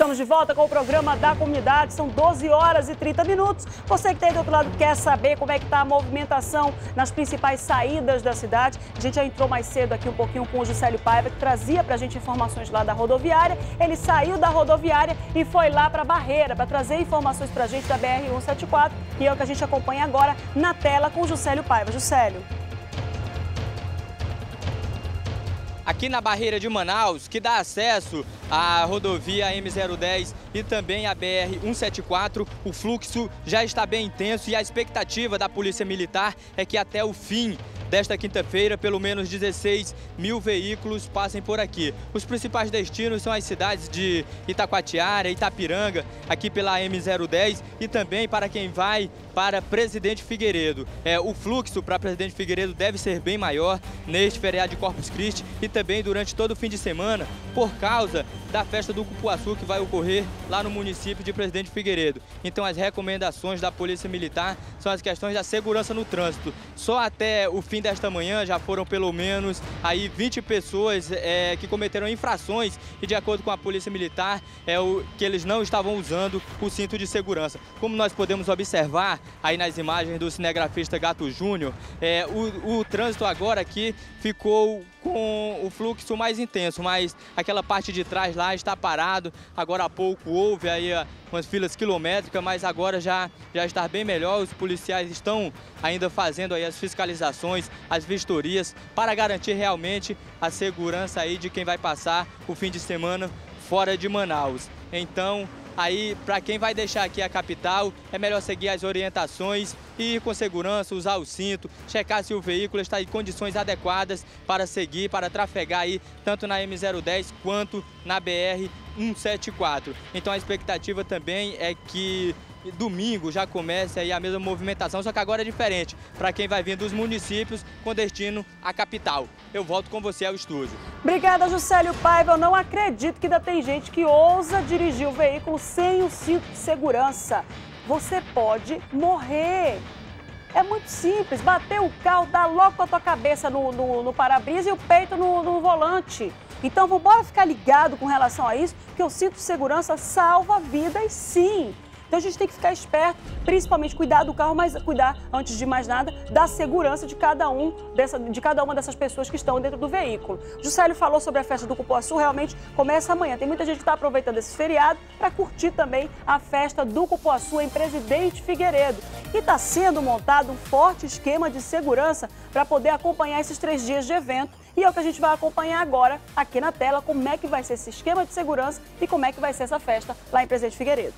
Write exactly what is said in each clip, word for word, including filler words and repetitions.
estamos de volta com o programa da comunidade. São doze horas e trinta minutos. Você que está aí do outro lado quer saber como é que está a movimentação nas principais saídas da cidade. A gente já entrou mais cedo aqui um pouquinho com o Juscelio Paiva, que trazia para a gente informações lá da rodoviária. Ele saiu da rodoviária e foi lá para a Barreira para trazer informações para a gente da B R cento e setenta e quatro. E é o que a gente acompanha agora na tela com o Juscelio Paiva. Juscelio. Aqui na Barreira de Manaus, que dá acesso à rodovia M zero dez e também à B R cento e setenta e quatro, o fluxo já está bem intenso e a expectativa da Polícia Militar é que até o fim desta quinta-feira, pelo menos dezesseis mil veículos passem por aqui. Os principais destinos são as cidades de Itacoatiara, Itapiranga, aqui pela M zero dez e também para quem vai para Presidente Figueiredo. É, o fluxo para Presidente Figueiredo deve ser bem maior neste feriado de Corpus Christi e também durante todo o fim de semana, por causa da festa do Cupuaçu que vai ocorrer lá no município de Presidente Figueiredo. Então as recomendações da Polícia Militar são as questões da segurança no trânsito. Só até o fim desta manhã já foram pelo menos aí vinte pessoas é, que cometeram infrações e, de acordo com a Polícia Militar, é o que eles não estavam usando o cinto de segurança. Como nós podemos observar aí nas imagens do cinegrafista Gato Júnior, é, o, o trânsito agora aqui ficou com o fluxo mais intenso, mas aquela parte de trás lá está parado. Agora há pouco houve aí umas filas quilométricas, mas agora já, já está bem melhor. Os policiais estão ainda fazendo aí as fiscalizações, as vistorias, para garantir realmente a segurança aí de quem vai passar o fim de semana fora de Manaus. Então, aí, para quem vai deixar aqui a capital, é melhor seguir as orientações e ir com segurança, usar o cinto, checar se o veículo está em condições adequadas para seguir, para trafegar aí, tanto na M zero dez quanto na B R cento e setenta e quatro. Então a expectativa também é que domingo já comece aí a mesma movimentação, só que agora é diferente, para quem vai vir dos municípios com destino à capital. Eu volto com você ao estúdio. Obrigada, Juscelio Paiva. Eu não acredito que ainda tem gente que ousa dirigir o veículo sem o cinto de segurança. Você pode morrer. É muito simples, bater o carro, dá logo com a tua cabeça no, no, no para-brisa e o peito no, no volante. Então, vamos ficar ligado com relação a isso, porque o cinto de segurança salva vidas, sim. Então a gente tem que ficar esperto, principalmente cuidar do carro, mas cuidar, antes de mais nada, da segurança de cada, um dessa, de cada uma dessas pessoas que estão dentro do veículo. Juscelio falou sobre a festa do Cupuaçu, realmente começa amanhã. Tem muita gente que está aproveitando esse feriado para curtir também a festa do Cupuaçu em Presidente Figueiredo. E está sendo montado um forte esquema de segurança para poder acompanhar esses três dias de evento. E é o que a gente vai acompanhar agora aqui na tela, como é que vai ser esse esquema de segurança e como é que vai ser essa festa lá em Presidente Figueiredo.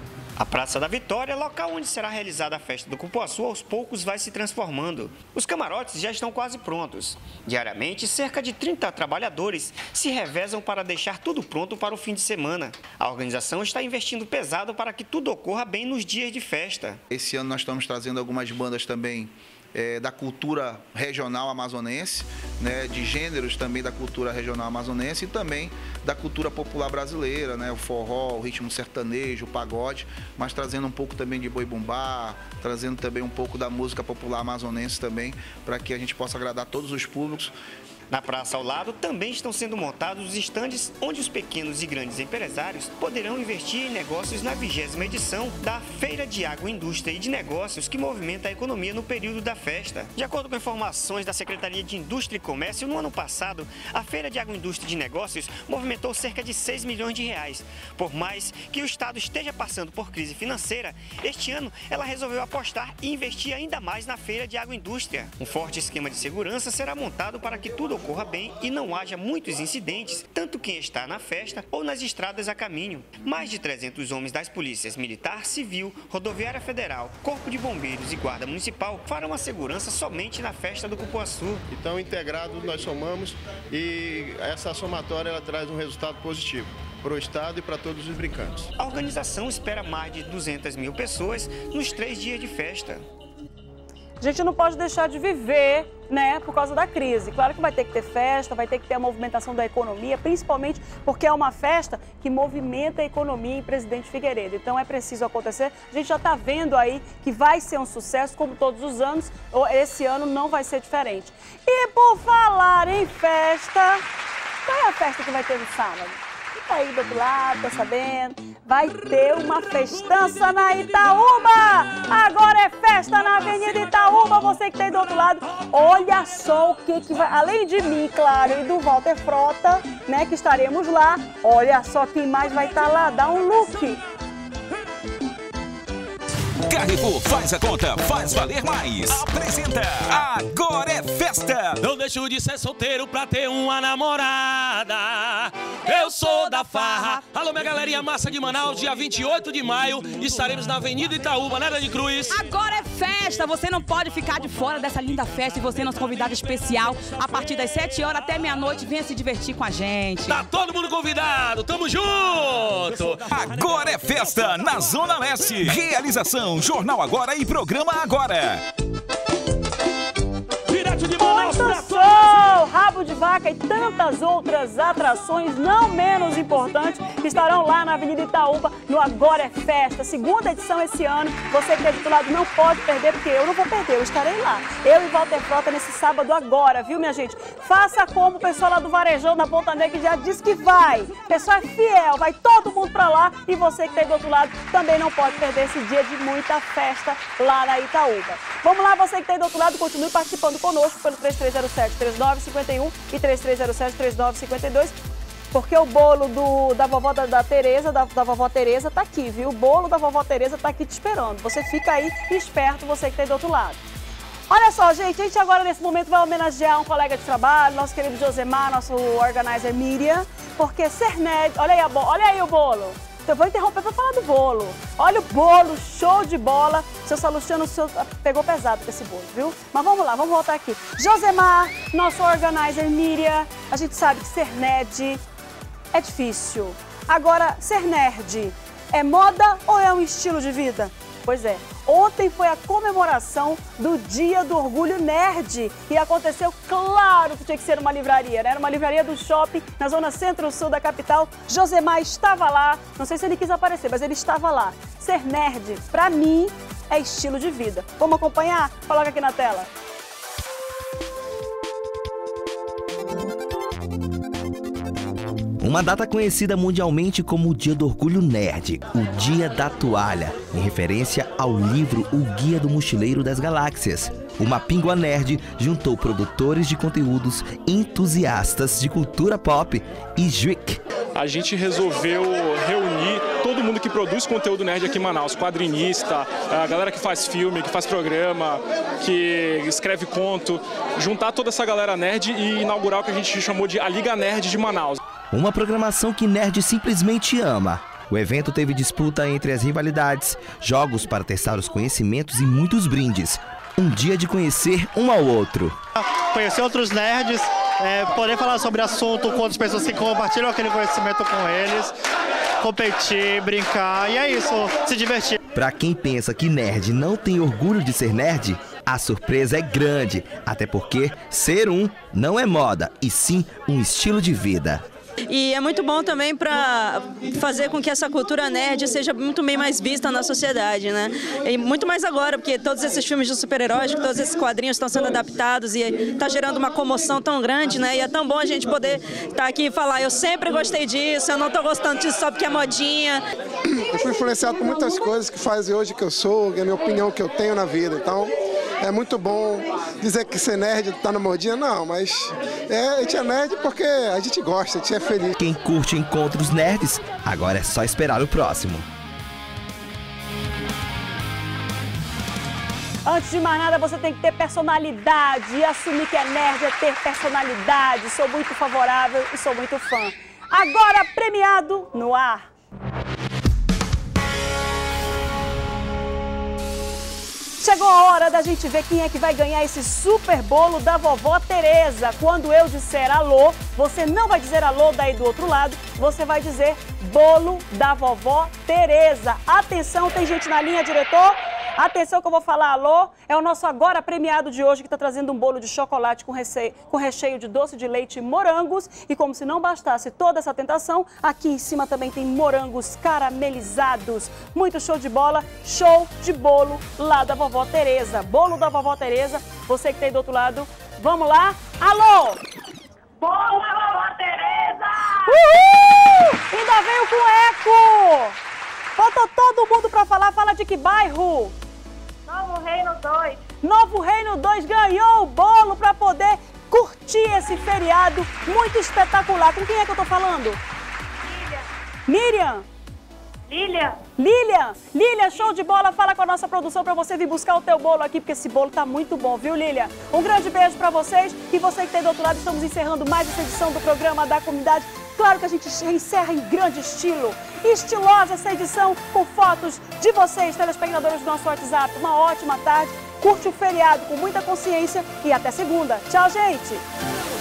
A Praça da Vitória, local onde será realizada a festa do Cupuaçu, aos poucos vai se transformando. Os camarotes já estão quase prontos. Diariamente, cerca de trinta trabalhadores se revezam para deixar tudo pronto para o fim de semana. A organização está investindo pesado para que tudo ocorra bem nos dias de festa. Esse ano nós estamos trazendo algumas bandas também É, da cultura regional amazonense, né, de gêneros também da cultura regional amazonense e também da cultura popular brasileira, né, o forró, o ritmo sertanejo, o pagode, mas trazendo um pouco também de boi-bumbá, trazendo também um pouco da música popular amazonense também, para que a gente possa agradar todos os públicos. Na praça ao lado também estão sendo montados os estandes onde os pequenos e grandes empresários poderão investir em negócios na vigésima edição da Feira de Agroindústria e de Negócios, que movimenta a economia no período da festa. De acordo com informações da Secretaria de Indústria e Comércio, no ano passado, a Feira de Agroindústria e de Negócios movimentou cerca de seis milhões de reais. Por mais que o Estado esteja passando por crise financeira, este ano ela resolveu apostar e investir ainda mais na Feira de Agroindústria. Um forte esquema de segurança será montado para que tudo ocorra bem e não haja muitos incidentes, tanto quem está na festa ou nas estradas a caminho. Mais de trezentos homens das polícias Militar, Civil, Rodoviária Federal, Corpo de Bombeiros e Guarda Municipal farão a segurança somente na festa do Cupuaçu. Então, integrado, nós somamos e essa somatória ela traz um resultado positivo para o Estado e para todos os brincantes. A organização espera mais de duzentas mil pessoas nos três dias de festa. A gente não pode deixar de viver, né, por causa da crise. Claro que vai ter que ter festa, vai ter que ter a movimentação da economia, principalmente porque é uma festa que movimenta a economia em Presidente Figueiredo. Então é preciso acontecer. A gente já está vendo aí que vai ser um sucesso, como todos os anos. Esse ano não vai ser diferente. E por falar em festa, qual é a festa que vai ter no sábado? fica aí do outro lado, tá sabendo? Vai ter uma festança na Itaúba! Agora é festa na Avenida Itaúba, você que tem do outro lado. Olha só o que que vai... Além de mim, claro, e do Walter Frota, né, que estaremos lá. Olha só quem mais vai estar lá, dá um look. Carrefour faz a conta, faz valer mais. Apresenta Agora é Festa. Não deixo de ser solteiro pra ter uma namorada. Eu sou da farra. Alô, minha galerinha massa de Manaus, dia vinte e oito de maio. Estaremos na Avenida Itaúba, né, Dani Cruz? Agora é festa. Você não pode ficar de fora dessa linda festa. E você é nosso convidado especial. A partir das sete horas até meia-noite, venha se divertir com a gente. Tá todo mundo convidado. Tamo junto. Agora é Festa na Zona Leste. Realização Jornal Agora e Programa Agora. Direto de Manaus pra Sol, Rabo de Vaca e tantas outras atrações não menos importantes estarão lá na Avenida Itaúba no Agora é Festa, segunda edição esse ano. Você que é do lado não pode perder, porque eu não vou perder, eu estarei lá. Eu e Walter Frota nesse sábado agora, viu, minha gente? Faça como o pessoal lá do Varejão da Ponta Negra já disse que vai. O pessoal é fiel, vai todo mundo pra lá e você que está do outro lado também não pode perder esse dia de muita festa lá na Itaúba. Vamos lá, você que está do outro lado, continue participando conosco pelo três três zero sete, três nove cinco um e três três zero sete, três nove cinco dois, porque o bolo do, da vovó da, da Tereza, da, da vovó Tereza tá aqui, viu? O bolo da vovó Tereza tá aqui te esperando. Você fica aí esperto, você que está do outro lado. Olha só, gente, a gente agora nesse momento vai homenagear um colega de trabalho, nosso querido Josemar, nosso organizer Miriam, porque ser nerd, olha aí, a bo... olha aí o bolo. Eu vou interromper para falar do bolo. Olha o bolo, show de bola. Seu Salustiano, o seu pegou pesado com esse bolo, viu? Mas vamos lá, vamos voltar aqui. Josemar, nosso organizer Miriam, a gente sabe que ser nerd é difícil. Agora, ser nerd é moda ou é um estilo de vida? Pois é, ontem foi a comemoração do Dia do Orgulho Nerd e aconteceu, claro que tinha que ser uma livraria, né? Era uma livraria do shopping na zona centro-sul da capital. Josemar estava lá, não sei se ele quis aparecer, mas ele estava lá. Ser nerd, pra mim, é estilo de vida. Vamos acompanhar? Coloca aqui na tela. Uma data conhecida mundialmente como o Dia do Orgulho Nerd, o Dia da Toalha, em referência ao livro O Guia do Mochileiro das Galáxias. O Mapingua Nerd juntou produtores de conteúdos, entusiastas de cultura pop e geek. A gente resolveu reunir todo mundo que produz conteúdo nerd aqui em Manaus, quadrinista, a galera que faz filme, que faz programa, que escreve conto, juntar toda essa galera nerd e inaugurar o que a gente chamou de a Liga Nerd de Manaus. Uma programação que nerd simplesmente ama. O evento teve disputa entre as rivalidades, jogos para testar os conhecimentos e muitos brindes. Um dia de conhecer um ao outro. Conhecer outros nerds, é, poder falar sobre assunto com outras pessoas que compartilham aquele conhecimento com eles, competir, brincar, e é isso, se divertir. Pra quem pensa que nerd não tem orgulho de ser nerd, a surpresa é grande, até porque ser um não é moda, e sim um estilo de vida. E é muito bom também para fazer com que essa cultura nerd seja muito bem mais vista na sociedade, né? E muito mais agora, porque todos esses filmes de super-heróis, todos esses quadrinhos estão sendo adaptados e está gerando uma comoção tão grande, né? E é tão bom a gente poder estar aqui e falar, eu sempre gostei disso, eu não estou gostando disso só porque é modinha. Eu fui influenciado por muitas coisas que fazem hoje que eu sou, que é a minha opinião que eu tenho na vida, então... É muito bom dizer que ser nerd tá na modinha, não, mas é, a gente é nerd porque a gente gosta, a gente é feliz. Quem curte encontros nerds, agora é só esperar o próximo. Antes de mais nada, você tem que ter personalidade. E assumir que é nerd é ter personalidade. Sou muito favorável e sou muito fã. Agora premiado no ar. Chegou a hora da gente ver quem é que vai ganhar esse super bolo da vovó Tereza. Quando eu disser alô, você não vai dizer alô daí do outro lado, você vai dizer bolo da vovó Tereza. Atenção, tem gente na linha, diretor? Atenção que eu vou falar alô. É o nosso agora premiado de hoje que está trazendo um bolo de chocolate com recheio, com recheio de doce de leite e morangos. E como se não bastasse toda essa tentação, aqui em cima também tem morangos caramelizados. Muito show de bola, show de bolo lá da vovó Tereza. Bolo da vovó Tereza, você que tem do outro lado, vamos lá. Alô! Bolo da vovó Tereza! Uhul! Lília veio com eco. Falta todo mundo para falar. Fala de que bairro? Novo Reino dois. Novo Reino dois ganhou o bolo para poder curtir esse feriado muito espetacular. Com quem é que eu tô falando? Miriam. Lilian. Lilian. Lilian, show de bola. Fala com a nossa produção para você vir buscar o teu bolo aqui, porque esse bolo tá muito bom, viu, Lilian? Um grande beijo para vocês. E você que tem do outro lado, estamos encerrando mais essa edição do programa da comunidade. Claro que a gente encerra em grande estilo. Estilosa essa edição com fotos de vocês, telespectadores do nosso WhatsApp. Uma ótima tarde. Curte o feriado com muita consciência e até segunda. Tchau, gente!